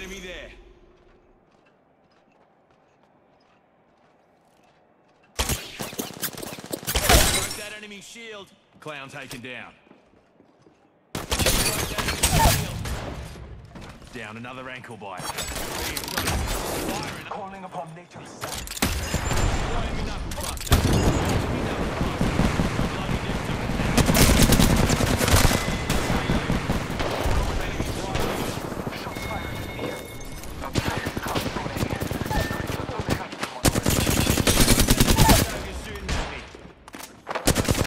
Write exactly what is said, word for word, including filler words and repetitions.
enemy there. Broke that enemy shield. Clown taken down. Broke that enemy shield. Down another ankle biter.